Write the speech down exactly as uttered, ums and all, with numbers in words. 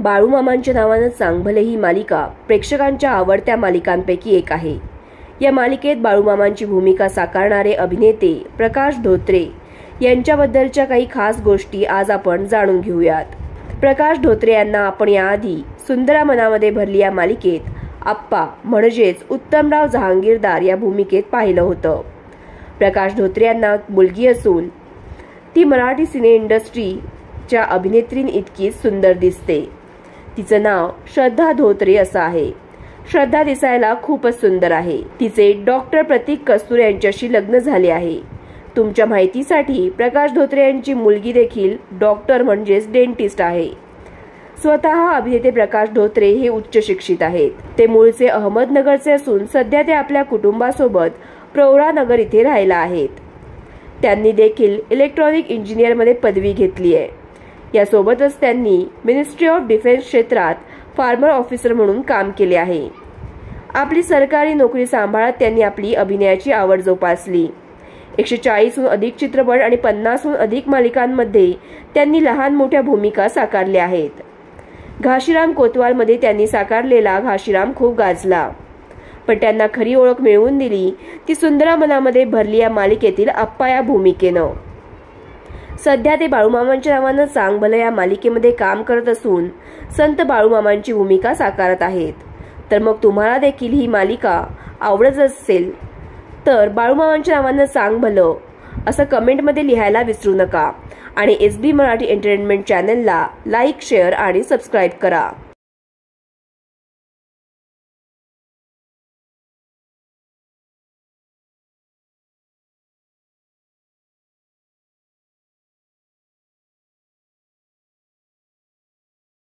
बाळूमामांच्या नावानं सांग भले ही मालिका प्रेक्षकांच्या आवडत्या मालिकांपैकी एक आहे। या मालिकेत बाळूमामांची भूमिका साकारणारे अभिनेते प्रकाश धोत्रे यांच्याबद्दलच्या काही खास गोष्टी आज आपण जाणून घेऊयात। प्रकाश धोत्रे यांना आपण याआधी सुंदरा मनामध्ये भरली या मालिकेत आप्पा म्हणजेच उत्तमराव जहांगीरदार या भूमिकेत पाहिलं होतं। प्रकाश धोत्रे यांना मुलगी असून ती मराठी सिने इंडस्ट्रीच्या अभिनेत्रीं इतकीच सुंदर दिसते। तिचं नाव श्रद्धा धोत्रे असं आहे। श्रद्धा दिसायला खूपच सुंदर आहे। तिचे डॉक्टर प्रतीक कस्तुरे यांच्याशी लग्न झाले आहे। तुमच्या माहितीसाठी प्रकाश धोत्रे यांची मुलगी देखील डॉक्टर म्हणजेच डेंटिस्ट आहे। स्वतः अभिनेते प्रकाश धोत्रे हे उच्च शिक्षित आहेत। ते मूळचे अहमदनगरचे असून सध्या ते आपल्या कुटुंबासोबत प्रवरानगर इथे राहायला आहेत। त्यांनी देखील इलेक्ट्रॉनिक इंजिनियर मध्ये पदवी घेतली आहे। यासोबतच त्यांनी मिनिस्ट्री ऑफ डिफेन्स क्षेत्रात फार्मर ऑफिसर म्हणून काम केले आहे। आपली सरकारी नोकरी सांभाळत त्यांनी आपली अभिनयाची आवड जोपासली। एकशे चाळीसहून अधिक चित्रपट आणि पन्नासहून अधिक मालिकांमध्ये त्यांनी लहान मोठ्या भूमिका साकारल्या आहेत। घाशीराम कोतवालमध्ये त्यांनी साकारलेला घाशीराम खूप गाजला, पण त्यांना खरी ओळख मिळवून दिली ती सुंदरा मनामध्ये भरली या मालिकेतील आप्पा या भूमिकेनं। सध्या ते बाळूमामांच्या नावानं सांग भलं या मालिकेमध्ये काम करत असून संत बाळूमामांची भूमिका साकारत आहेत। तर मग तुम्हाला देखील ही मालिका आवडत असेल तर बाळूमामांच्या नावानं सांग भलं असं कमेंटमध्ये लिहायला विसरू नका आणि एस बी मराठी एंटरटेनमेंट चॅनलला लाईक, शेअर आणि सबस्क्राईब करा।